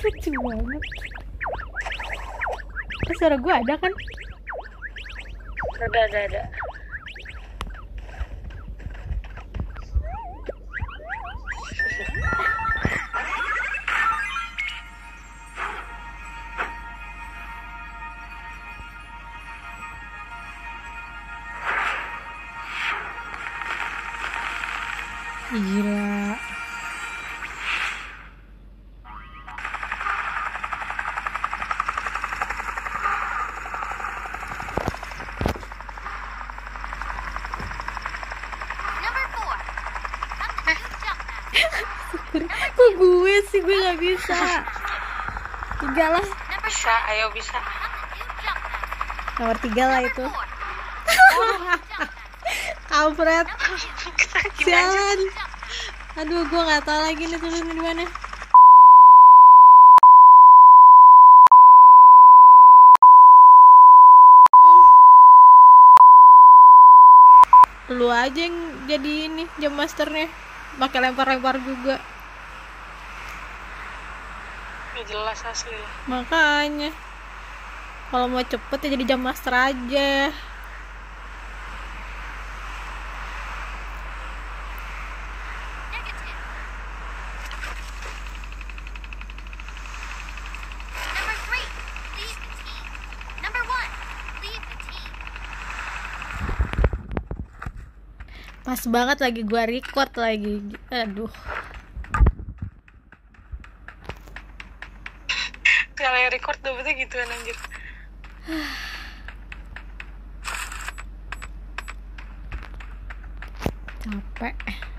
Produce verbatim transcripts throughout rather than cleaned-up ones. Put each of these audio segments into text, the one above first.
Lucu banget. Eh, suara gue ada kan? Ada, ada, ada. Gila. Kok gue sih, gue gak bisa. Tiga lah. Bisa, ayo bisa. Nomor tiga lah itu. Alfred. Sialan. Aduh, gue gak tahu lagi nih tulisannya di mana. Lu aja yang jadi ini jam masternya, pakai lempar-lempar juga. Gak jelas asli. Makanya kalau mau cepet ya jadi jam master aja. Pas banget lagi gua record lagi. Aduh. Kalau yang record dapetnya gituan anjir. Capek.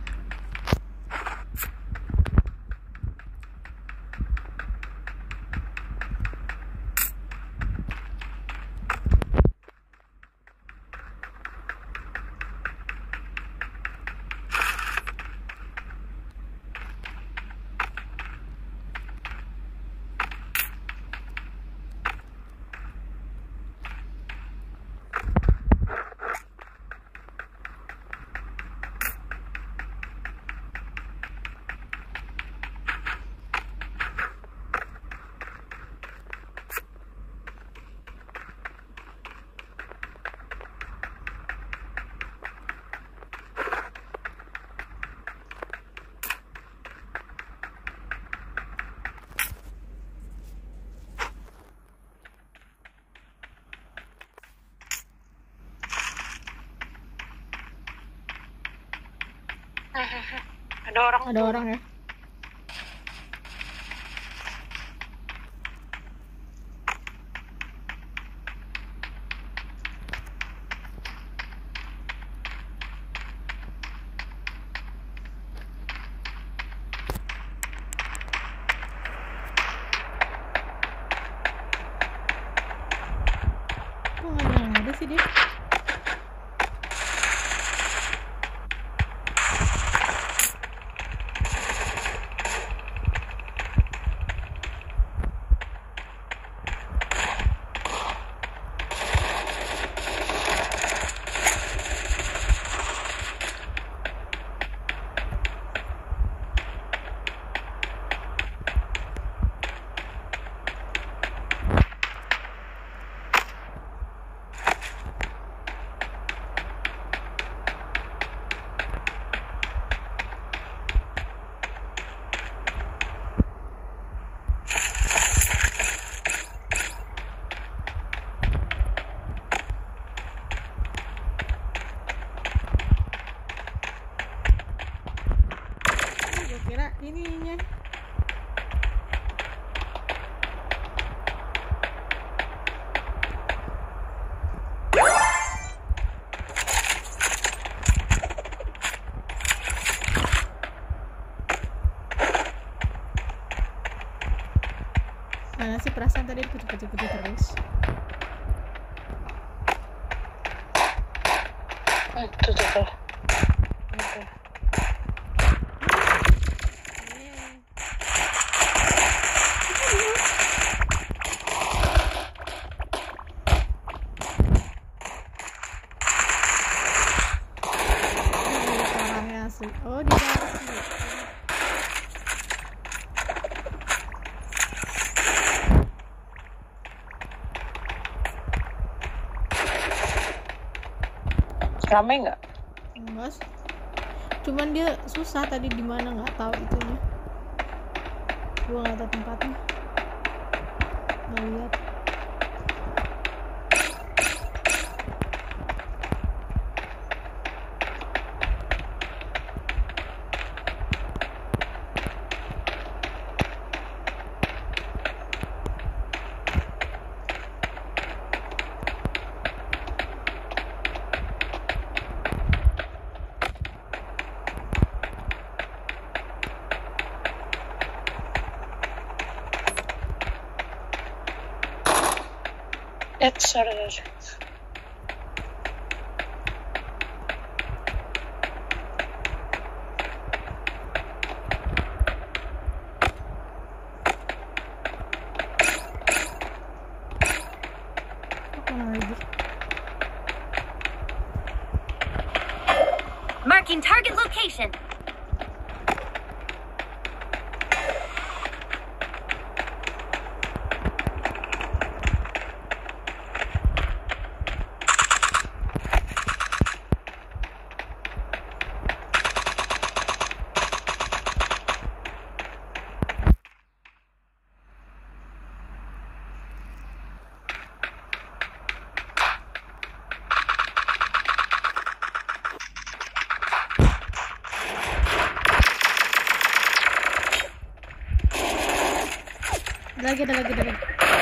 Ada orang. Ada tuh. orang ya. Kok nggak ada sih dia? Kira ininya mana sih, perasaan tadi dikutuk-kutuk terus. Eh, tuh tuh tuh. Oh, di dalam sini. Ramai nggak? Enggak sih. Cuman dia susah tadi di mana nggak tahu itunya. Gua nggak tahu tempatnya. Nggak lihat. Eh, sorry, sorry. Marking target location. Ada lagi, ada lagi, ada lagi.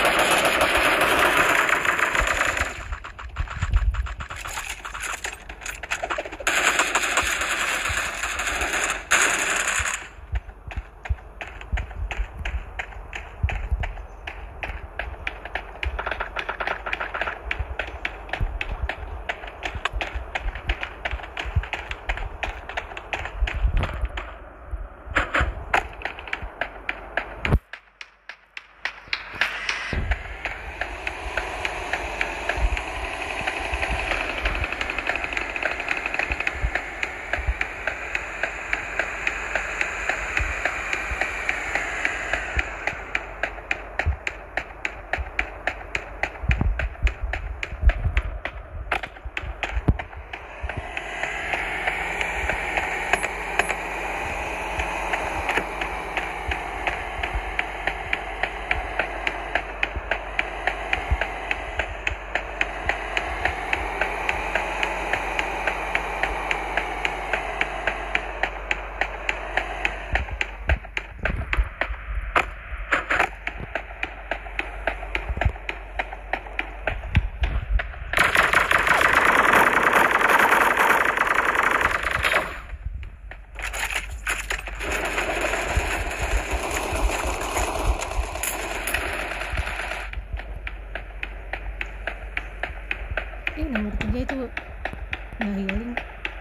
Eh, nomor tiga itu nggak healing.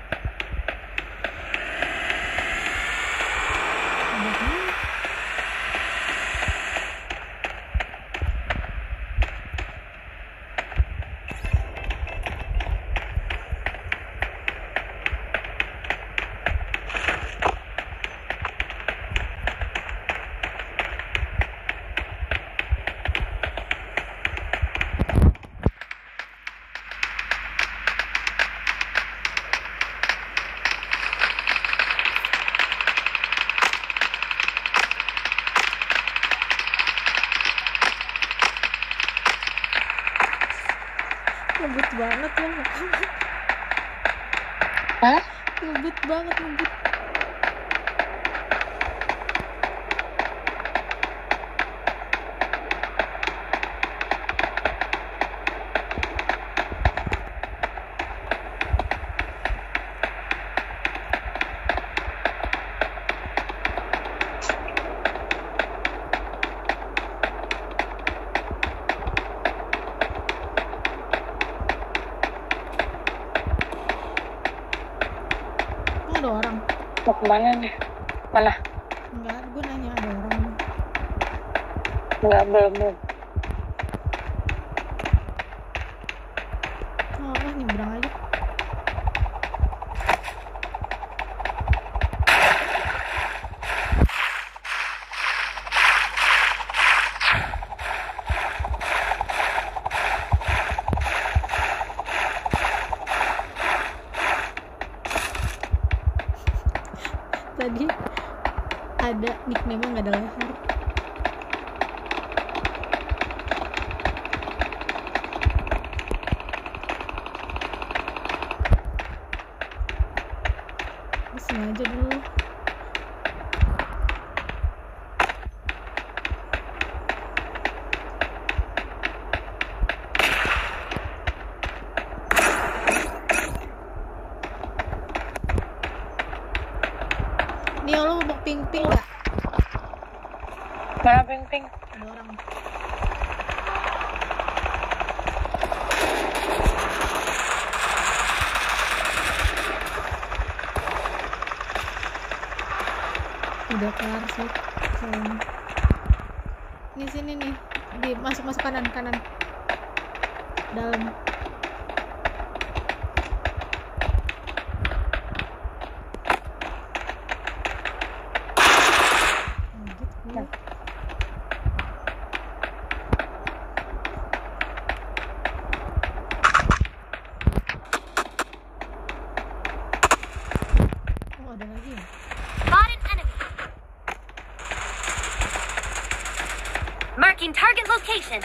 Ada kan? Ngebut banget ya. Hah? Ngebut banget, ngebut. Ada orang. Mau kemana nih? Mana? Enggak, gue nanya ada orang. Enggak, belum, belum. Oh, lah nyebrang aja. ada nickname-nya, nggak ada leher. Sengaja dulu. Nih lo mau ping-ping nggak? Mana ping-ping? Ada orang. Udah kelar sih soalnya. Ini sini nih, di masuk masuk kanan kanan dalam. Lanjut gue. Oh ada lagi ya? Spot an enemy. Marking target location.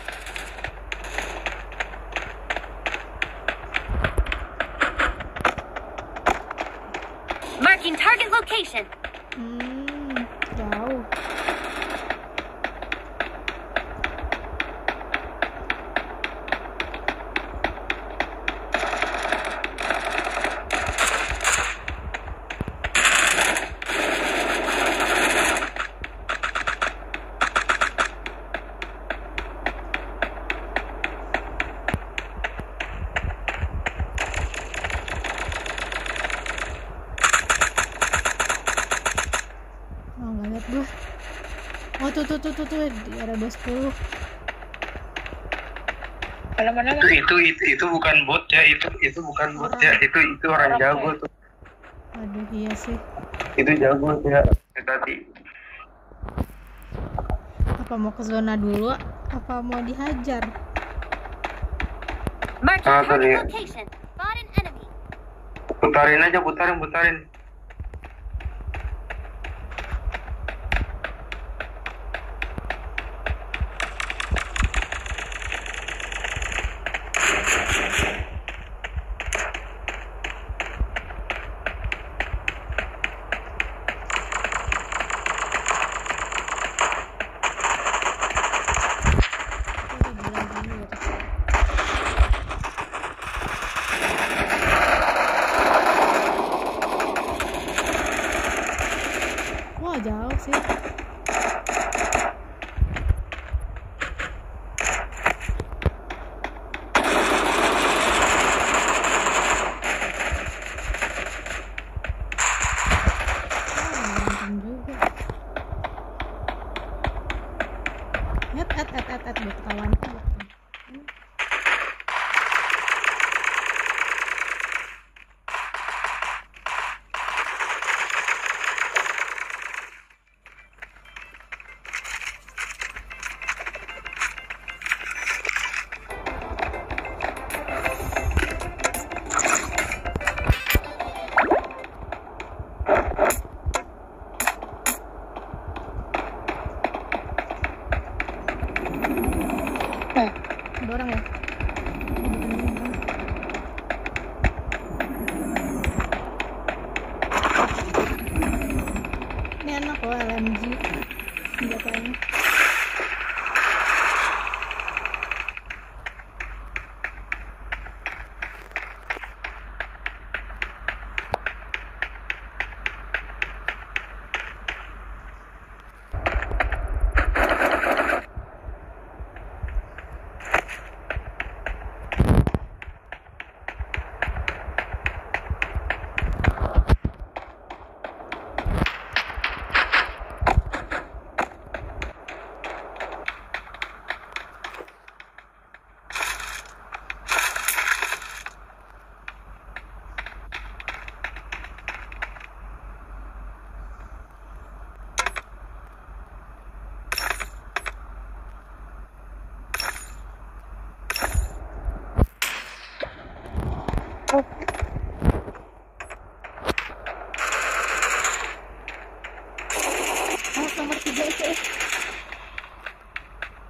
Marking target location. Hmm, jauh. Oh nggak lihat gue. Oh tuh tuh tuh tuh tuh di area dua sepuluh. Mana mana itu itu itu itu bukan bot ya, itu itu bukan bot ya, itu itu orang Orang jago ya? tuh, Aduh iya sih. itu jago ya tadi. Apa mau ke zona dulu? Apa mau dihajar? Marking Ah, tadi. target location. Spot an enemy. Putarin aja, putarin putarin. Oh, gila gini ya. Wah jauh sih. Ah, berantem juga. Et et et et et udah ketahuan. Hmm. Ada orang ya? Ini enak loh L M G senjatanya.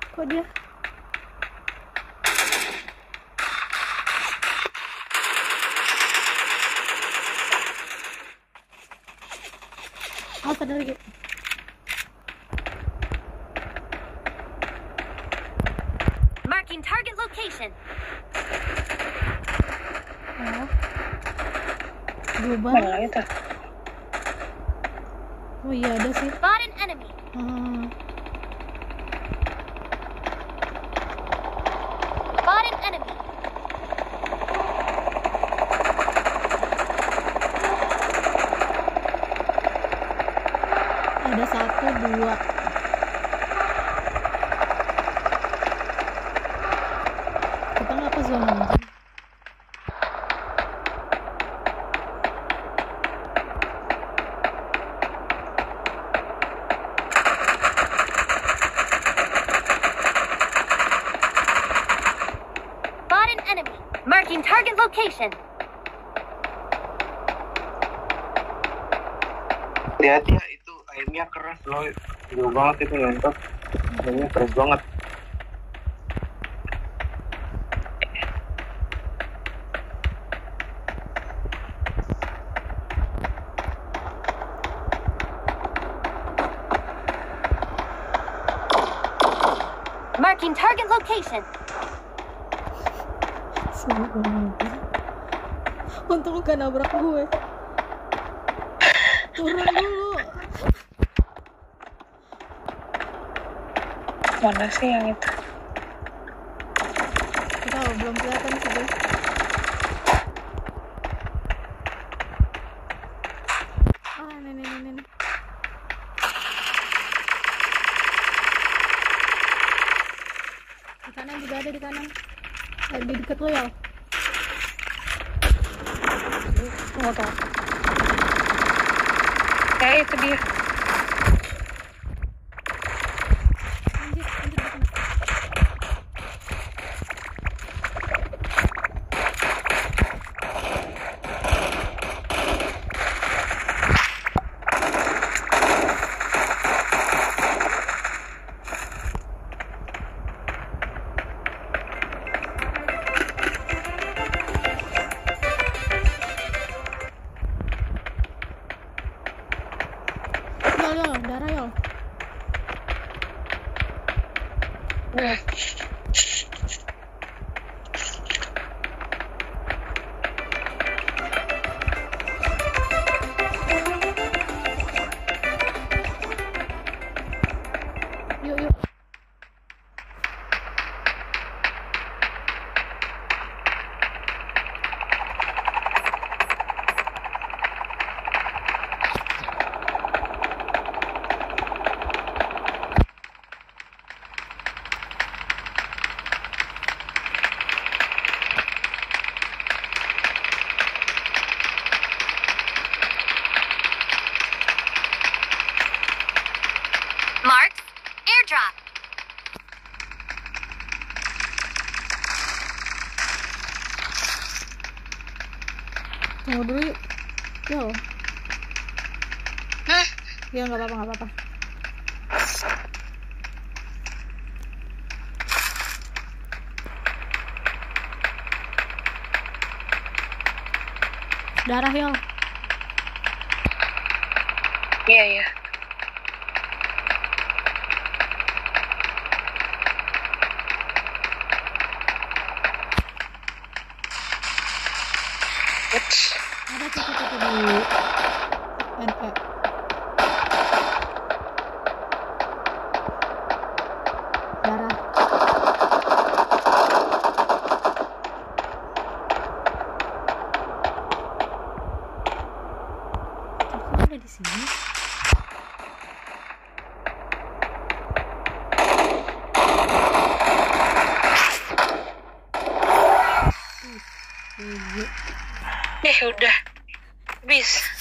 Kok dia? Oh, ada lagi. Marking target location. Oh. Global. Mana itu? Oh iya ada sih. Spot an enemy. Hmm. Spot an enemy. Ada satu, dua. Kita nggak ke zona mungkin. Spot an enemy. Marking target location. Hati-hati ya, itu airnya keras loh. Jauh banget itu ngentot. Airnya keras banget. Marking target location. Sumpah banget. Untung gak nabrak gue. Turun dulu. Mana sih yang itu? Kita belum kelihatan sih guys. Ah, nenek nenek nenek. Di kanan juga ada, di kanan. Eh, di deket lo ya. Nggak tahu. Ya itu dia. Anjir, anjir, depan. Yol, yol, darah yol. Hmm. Yuk, yuk. Marked. Airdrop. Tunggu dulu yuk. Yol. Hah? Ya nggak apa-apa, nggak apa-apa. Darah yol. Iya, iya. Ups. Ada cucu-cucu di N E. Darah. Aku ada di sini. Uh, uh, Eh udah. Habis.